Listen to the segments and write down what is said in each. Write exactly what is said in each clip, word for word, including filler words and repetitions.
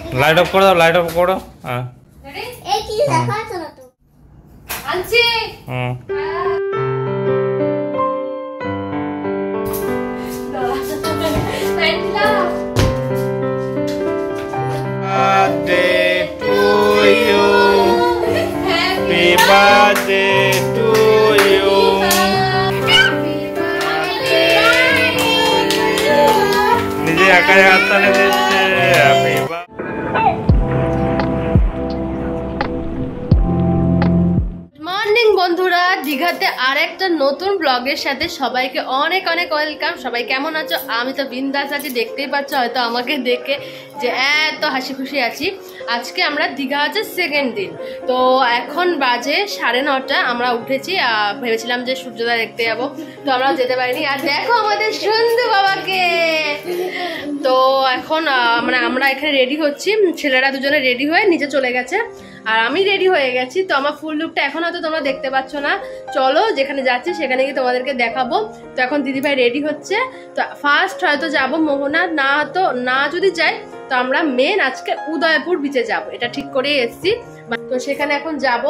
Light off করে দাও, light off করো। হ্যাঁ এই কি দেখাচ্ছ না তো আনছি। হুম birthday to you, happy birthday to you, নিজে একাই হাততালি দিচ্ছে। হ্যাপি বন্ধুরা, দীঘাতে আর একটা নতুন ব্লগের সাথে সবাইকে অনেক অনেক ওয়েলকাম। সবাই কেমন আছো? আমি তো বিন্দাস আছি, দেখতেই পাচ্ছ হয়তো আমাকে দেখে যে এত হাসি খুশি আছি। আজকে আমরা দীঘা আছে সেকেন্ড দিন, তো এখন বাজে সাড়ে নটা। আমরা উঠেছি, ভেবেছিলাম যে সূর্যোদয় দেখতে যাবো, তো আমরা যেতে পারিনি। আর দেখো আমাদের সন্ধু বাবাকে। তো এখন মানে আমরা এখানে রেডি হচ্ছি, ছেলেরা দুজনে রেডি হয়ে নিচে চলে গেছে আর আমি রেডি হয়ে গেছি। তো আমার ফুল লুকটা এখন হয়তো তোমরা দেখতে পাচ্ছ না, চলো যেখানে যাচ্ছি সেখানে গিয়ে তোমাদেরকে দেখাবো। তো এখন দিদিভাই রেডি হচ্ছে, তো ফার্স্ট হয়তো যাব মোহনা, না তো না যদি যাই তো আমরা মেন আজকে উদয়পুর বিচে যাব, এটা ঠিক করে এসছি। তো সেখানে এখন যাব,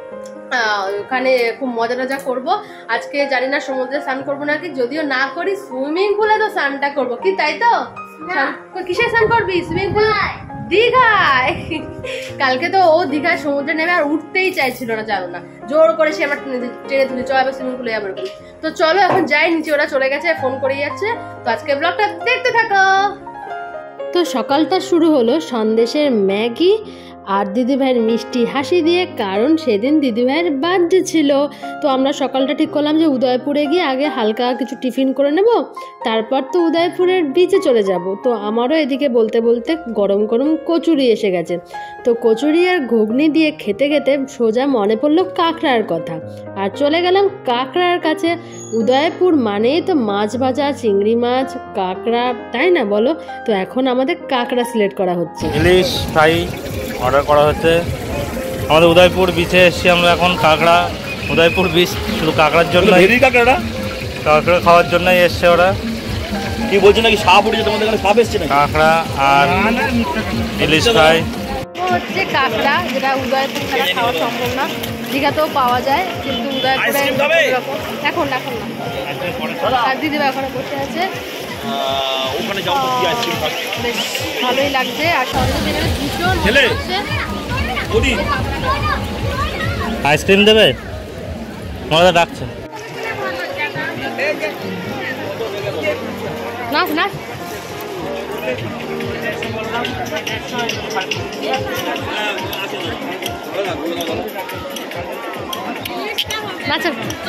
ওখানে খুব মজা টজা করবো। আজকে জানি না সমুদ্রে স্নান করবো নাকি, যদিও না করি সুইমিং পুলে তো স্নানটা করবো, কি তাই তো? কিসে স্নান করবি? সুইমিং পুল দীঘায়। কালকে তো ও দীঘায় সমুদ্রে নেমে আর উঠতেই চাইছিল না, জানো না, জোর করে সে আমার টেনে তুলে চল আবার সুইমিং পুলে যাবো। তো চলো এখন যাই নিচে, ওরা চলে গেছে, ফোন করে যাচ্ছে। তো আজকে ব্লগটা দেখতে থাকো। তো সকালটা শুরু হলো সন্দেশের ম্যাগি আর দিদিভাইয়ের মিষ্টি হাসি দিয়ে, কারণ সেদিন দিদিভাইয়ের বার্থডে ছিল। তো আমরা সকালটা ঠিক করলাম যে উদয়পুরে গিয়ে আগে হালকা কিছু টিফিন করে নেব, তারপর তো উদয়পুরের বিচে চলে যাব। তো আমারও এদিকে বলতে বলতে গরম গরম কচুরি এসে গেছে। তো কচুরি আর ঘুগনি দিয়ে খেতে খেতে সোজা মনে পড়লো কাঁকড়ার কথা, আর চলে গেলাম কাঁকড়ার কাছে। উদয়পুর মানেই তো মাছ ভাজা, চিংড়ি মাছ, কাঁকড়া, তাই না বলো? তো এখন আমাদের কাঁকড়া সিলেক্ট করা হচ্ছে, ইলিশ ফ্রাই অর্ডার করা হচ্ছে। আমাদের উদয়পুর বিচে এসেছি আমরা এখন। কাঁকড়া, উদয়পুর বিচ শুধু কাঁকড়ার জন্য, কাঁকড়া কাঁকড়া খাওয়ার জন্যই এসছে ওরা। কি বলছে নাকি সাপ উঠেছে তোমাদের এখানে? সাপ এসছে না? কাঁকড়া আর ইলিশ ফ্রাই হচ্ছে কাঁকড়া, যেটা উদয়পুর ছাড়া খাওয়া সম্ভব না। দীঘাতেও পাওয়া যায় কিন্তু উদয়পুরে এখন এখন না। আর দিদিভাই ওখানে বসে আছে, বেশ ভালোই লাগছে। আর সন্ধ্যে ভীষণ আইসক্রিম দেবে, মজা ডাকছে। নাচ নাচ নাচ।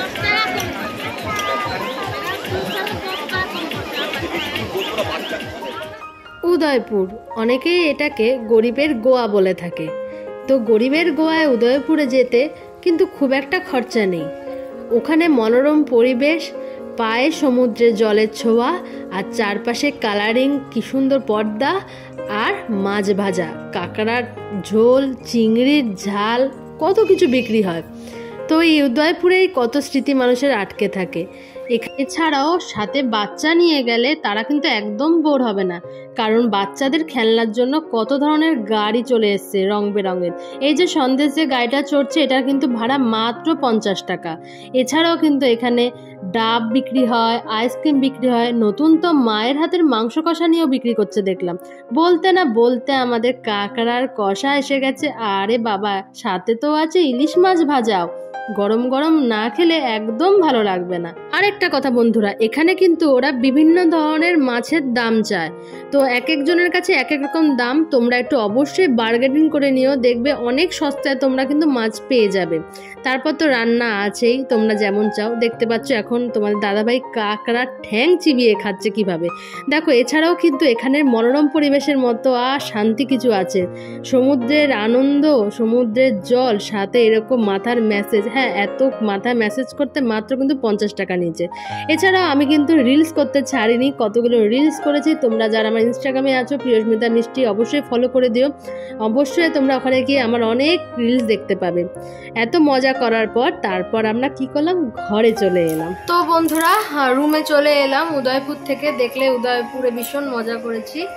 উদয়পুর অনেকেই এটাকে গরিবের গোয়া বলে থাকে। তো গরিবের গোয়ায় উদয়পুরে যেতে কিন্তু খুব একটা খরচা নেই। ওখানে মনোরম পরিবেশ, পায়ে সমুদ্রের জলের ছোঁয়া, আর চারপাশে কালারিং কি সুন্দর পর্দা, আর মাছ ভাজা, কাঁকড়ার ঝোল, চিংড়ির ঝাল, কত কিছু বিক্রি হয়। তো এই উদয়পুরেই কত স্মৃতি মানুষের আটকে থাকে। এছাড়াও সাথে বাচ্চা নিয়ে গেলে তারা কিন্তু একদম বোর হবে না, কারণ বাচ্চাদের খেলনার জন্য কত ধরনের গাড়ি চলে এসছে রং বেরঙের। এই যে সন্দেশ যে গাড়িটা চড়ছে, এটার কিন্তু ভাড়া মাত্র পঞ্চাশ টাকা। এছাড়াও কিন্তু এখানে ডাব বিক্রি হয়, আইসক্রিম বিক্রি হয়, নতুন তো মায়ের হাতের মাংস কষা নিয়েও বিক্রি করছে দেখলাম। বলতে না বলতে আমাদের কাঁকড়ার কষা এসে গেছে, আরে বাবা সাথে তো আছে ইলিশ মাছ ভাজাও। গরম গরম না খেলে একদম ভালো লাগবে না। আরেকটা কথা বন্ধুরা, এখানে কিন্তু ওরা বিভিন্ন ধরনের মাছের দাম চায়, তো এক একজনের কাছে এক এক রকম দাম। তোমরা একটু অবশ্যই বার্গেনিং করে নিও, দেখবে অনেক সস্তায় তোমরা কিন্তু মাছ পেয়ে যাবে। তারপর তো রান্না আছেই, তোমরা যেমন চাও। দেখতে পাচ্ছ এখন তোমাদের দাদাভাই কাঁকড়ার ঠ্যাং চিবিয়ে খাচ্ছে কিভাবে, দেখো। এছাড়াও কিন্তু এখানের মনোরম পরিবেশের মতো আর শান্তি কিছু আছে। সমুদ্রের আনন্দ, সমুদ্রের জল, সাথে এরকম মাথার ম্যাসেজ। হ্যাঁ, এত মাথায় ম্যাসেজ করতে মাত্র কিন্তু পঞ্চাশ টাকা নিচে। এছাড়াও আমি কিন্তু রিলস করতে ছাড়িনি, কতগুলো রিলস করেছি। তোমরা যারা আমার ইনস্টাগ্রামে আছো প্রিয়স্মিতা মিষ্টি, অবশ্যই ফলো করে দিও। অবশ্যই তোমরা ওখানে গিয়ে আমার অনেক রিলস দেখতে পাবে। এত মজা করার পর তারপর আমরা কি করলাম, ঘরে চলে এলাম। তো বন্ধুরা রুমে চলে এলাম উদয়পুর থেকে। দেখলে উদয়পুরে ভীষণ মজা করেছি।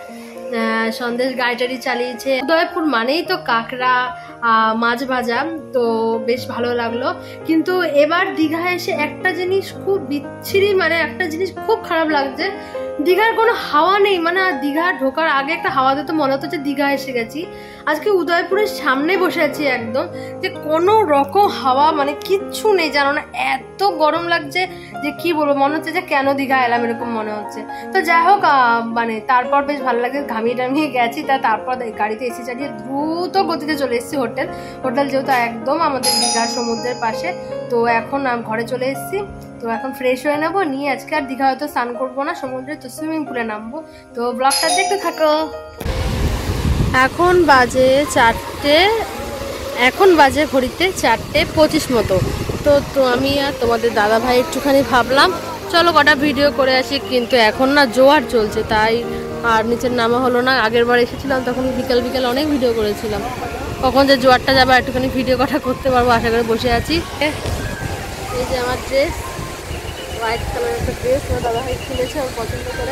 সন্দেশ গাড়ি চালিয়েছে। উদয়পুর মানেই তো কাঁকড়া, মাছ ভাজা, তো বেশ ভালো লাগলো। কিন্তু এবার দীঘায় এসে একটা জিনিস খুব বিচ্ছিরি, মানে একটা জিনিস খুব খারাপ লাগছে, দীঘার কোনো হাওয়া নেই। মানে দীঘা ঢোকার আগে একটা হাওয়া দিতে মনে হতো যে দীঘা এসে গেছি। আজকে উদয়পুরের সামনে বসে আছি একদম, যে কোনো রকম হাওয়া মানে কিচ্ছু নেই, জানো না, এত গরম লাগছে যে কি বলবো, মনে হচ্ছে যে কেন দীঘা এলাম এরকম মনে হচ্ছে। তো যাই হোক, মানে তারপর বেশ ভালো লাগে, ঘামিয়ে টামিয়ে গেছি। তা তারপর গাড়িতে এসি চালিয়ে দ্রুত গতিতে চলে এসেছি হোটেল। হোটেল যেহেতু একদম আমাদের দীঘার সমুদ্রের পাশে, তো এখন ঘরে চলে এসেছি। তো এখন ফ্রেশ হয়ে নেবো, নিয়ে আজকে আর দীঘা হয়তো স্নান করবো না, সমুদ্রে তো সুইমিং পুলে নামবো। তো ব্লগটা দেখতে থাকো। এখন বাজে চারটে, এখন বাজে ঘড়িতে চারটে পঁচিশ মতো। তো তো আমি আর তোমাদের দাদা ভাই একটুখানি ভাবলাম চলো কটা ভিডিও করে আসি, কিন্তু এখন না জোয়ার চলছে, তাই আর নিচের নামা হলো না। আগের বার এসেছিলাম তখন বিকাল বিকাল অনেক ভিডিও করেছিলাম, কখন যে জোয়ারটা যাবে একটুখানি ভিডিও কটা করতে পারবো আশা করে বসে আছি। এই যে আমার ড্রেস, হোয়াইট কালারের একটা ড্রেস আমার দাদা ভাই কিনেছে, আমার পছন্দ করে।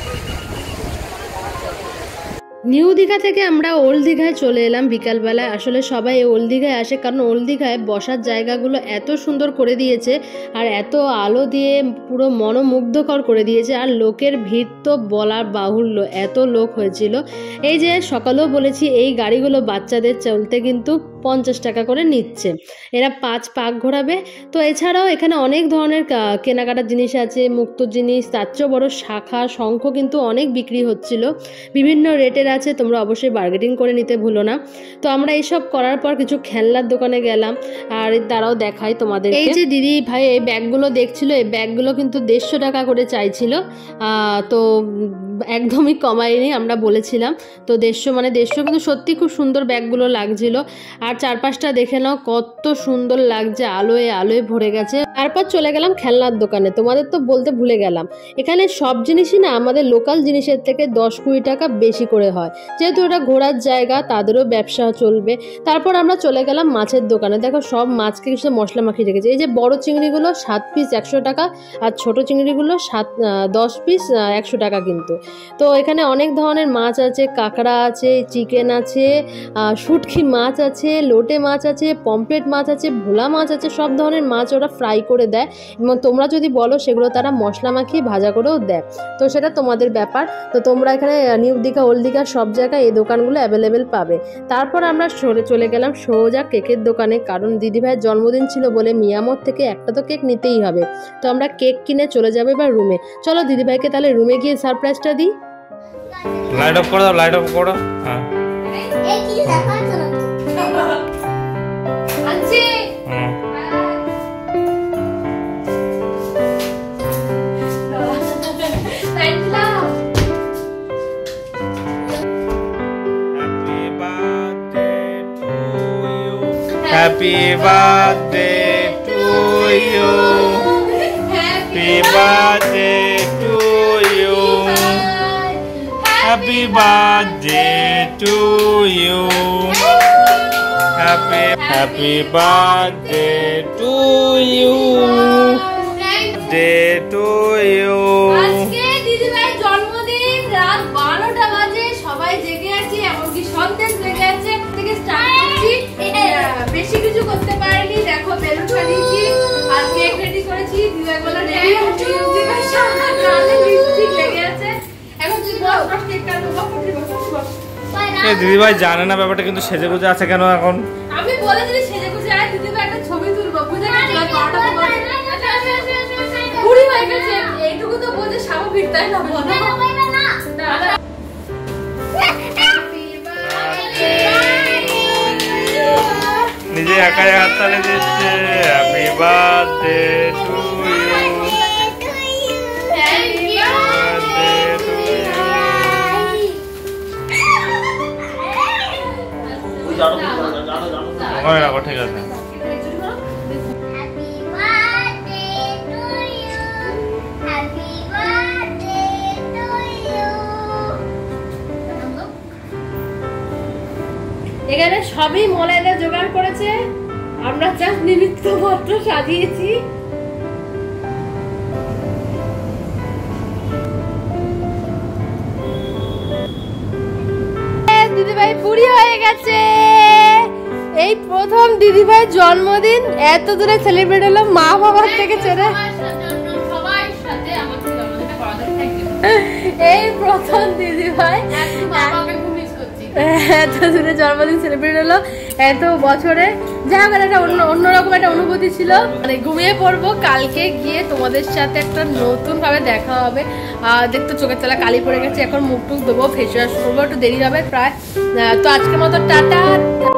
নিউ দীঘা থেকে আমরা ওল্ড দীঘায় চলে এলাম বিকালবেলায়। আসলে সবাই ওল্ড দীঘায় আসে কারণ ওল্ড দীঘায় বসার জায়গাগুলো এত সুন্দর করে দিয়েছে, আর এত আলো দিয়ে পুরো মনোমুগ্ধকর করে দিয়েছে। আর লোকের ভিড় তো বলার বাহুল্য, এত লোক হয়েছিল। এই যে সকালেও বলেছি, এই গাড়িগুলো বাচ্চাদের চলতে কিন্তু পঞ্চাশ টাকা করে নিচ্ছে, এরা পাঁচ পাক ঘোরাবে। তো এছাড়াও এখানে অনেক ধরনের কেনাকাটার জিনিস আছে, মুক্ত জিনিস, তার চেয়েও বড় শাখা শঙ্খ কিন্তু অনেক বিক্রি হচ্ছিল, বিভিন্ন রেটের আছে, তোমরা অবশ্যই বার্গেটিং করে নিতে ভুলো না। তো আমরা এইসব করার পর কিছু খেলনার দোকানে গেলাম, আর তারাও দেখাই তোমাদের। এই যে দিদি ভাই এই ব্যাগগুলো দেখছিল, এই ব্যাগগুলো কিন্তু দেড়শো টাকা করে চাইছিল, তো একদমই কমায়নি, আমরা বলেছিলাম তো দেড়শো, মানে দেড়শো, কিন্তু সত্যি খুব সুন্দর ব্যাগগুলো লাগছিল। আর চারপাশটা দেখে নাও কত সুন্দর লাগছে, আলোয় আলোয় ভরে গেছে। তারপর চলে গেলাম খেলনার দোকানে। তোমাদের তো বলতে ভুলে গেলাম, এখানে সব জিনিসই না আমাদের লোকাল জিনিসের থেকে দশ কুড়ি টাকা বেশি করে হয়, যেহেতু এটা ঘোরার জায়গা, তাদেরও ব্যবসা চলবে। তারপর আমরা চলে গেলাম মাছের দোকানে। দেখো সব মাছকে কিছু মশলা মাখিয়ে রেখেছে। এই যে বড় চিংড়িগুলো সাত পিস একশো টাকা, আর ছোট চিংড়িগুলো সাত দশ পিস একশো টাকা কিন্তু। তো এখানে অনেক ধরনের মাছ আছে, কাঁকড়া আছে, চিকেন আছে, শুটকি মাছ আছে, লোটে মাছ আছে, পমফ্রেট মাছ আছে, ভোলা মাছ আছে, সব ধরনের মাছ ওরা ফ্রাই করে দেয়, এবং তোমরা যদি বলো সেগুলো তারা মশলা মাখিয়ে ভাজা করেও দেয়, তো সেটা তোমাদের ব্যাপার। তো তোমরা এখানে নিউ দীঘা ওল্ড দীঘা সব জায়গায় এই দোকানগুলো অ্যাভেলেবেল পাবে। তারপর আমরা সরে চলে গেলাম সোজা কেকের দোকানে, কারণ দিদিভাইয়ের জন্মদিন ছিল বলে মিয়ামত থেকে একটা তো কেক নিতেই হবে। তো আমরা কেক কিনে চলে যাবে এবার রুমে। চলো দিদিভাইকে তাহলে রুমে গিয়ে সারপ্রাইজটা দিই। লাইট অফ করে দাও, লাইট অফ করো। হ্যাঁ এই কি দেখাচ্ছ না তো? আনছি হুম Happy birthday to you. Happy birthday to you. Happy birthday to you. Happy Happy birthday to you. Day to you. আজকে দিদিভাইয়ের জন্মদিন, রাত বারোটা বাজে, সবাই জেগে আছে, এমনকি সন্দেশ জেগে আছে। থেকে স্টার্ট করছি, বেশি কিছু করতে পারিনি। দেখো বেলুন বানিয়েছি আর কেক রেডি করেছি, দিদিভাই বলে রেডি হচ্ছে, দিদিভাই সারা গালে লিপস্টিক লেগে আছে। এখন তুই বস, বস কেক কাটবো, বস বস বস। এই দিদিভাই জানে না ব্যাপারটা, কিন্তু সেজে গুজে আছে কেন এখন? আমি বলে দিদি সেজে গুজে আয়, দিদিভাই একটা ছবি তুলবো, বুঝে গেছি। বারোটা তো বাজে, কুড়ি হয়ে গেছে, এইটুকু তো বোঝে স্বাভাবিক, তাই না? বলো না। নিজে একাই হাততালি দিচ্ছে। Happy birthday to you. ওখানে রাখো, ঠিক আছে। এখানে সবই মলাইদা জোগাড় করেছে, আমরা জাস্ট নিমিত্ত মাত্র সাজিয়েছি। কুড়ি হয়ে গেছে। এই প্রথম দিদিভাইয়ের জন্মদিন এত দূরে সেলিব্রেট হলো মা বাবার থেকে ছেড়ে। এই প্রথম দিদিভাই এত দূরে জন্মদিন সেলিব্রেট হলো এত বছরে। যাই হোক একটা অন্য অন্যরকম একটা অনুভূতি ছিল। মানে ঘুমিয়ে পড়বো, কালকে গিয়ে তোমাদের সাথে একটা নতুন ভাবে দেখা হবে। আর দেখতো চোখের তলা কালি পড়ে গেছে, এখন মুখ টুক দেবো, ফেস ওয়াশ করবো, একটু দেরি হবে প্রায়। তো আজকের মতো টাটা।